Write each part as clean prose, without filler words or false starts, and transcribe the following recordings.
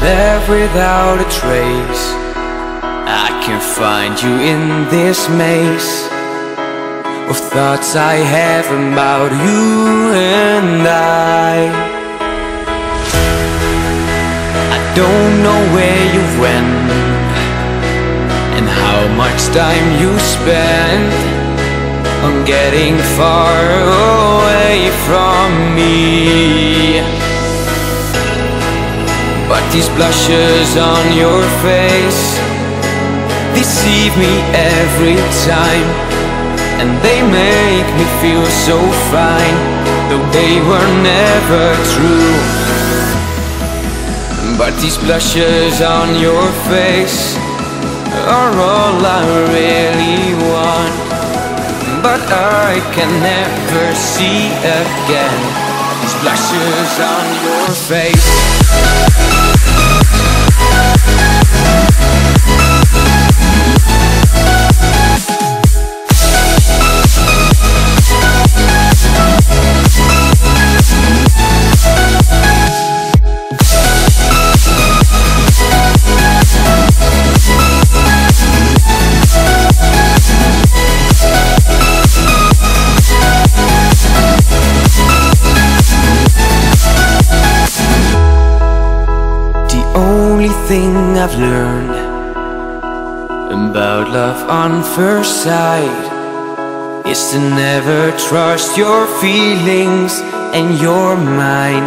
left without a trace. I can find you in this maze of thoughts I have about you and I don't know where you went and how much time you spent on getting far away from me. But these blushes on your face deceive me every time, and they make me feel so fine, though they were never true. But these blushes on your face are all I really want, but I can never see again these blushes on your face. Thing I've learned about love on first sight is to never trust your feelings and your mind.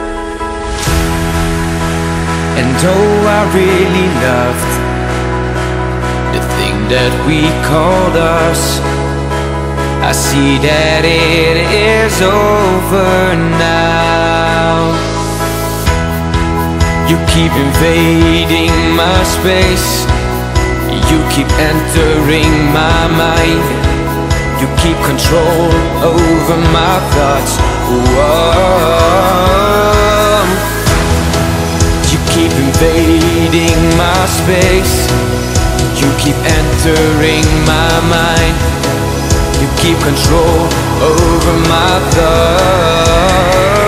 And though I really loved the thing that we called us, I see that it is over now. You keep invading my space, you keep entering my mind, you keep control over my thoughts. Whoa. You keep invading my space, you keep entering my mind, you keep control over my thoughts.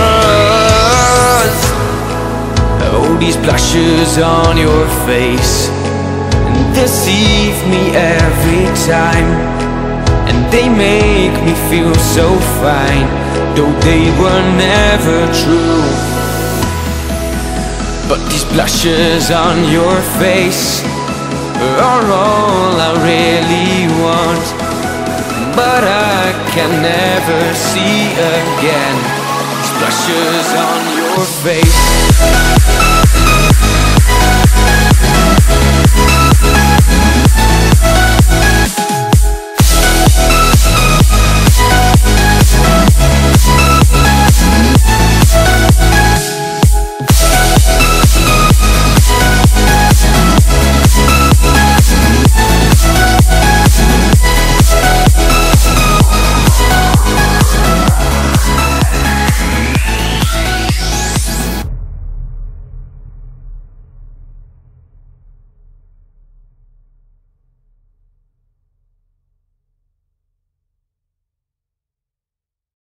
Oh, these blushes on your face deceive me every time, and they make me feel so fine, though they were never true. But these blushes on your face are all I really want, but I can never see again these blushes on your face.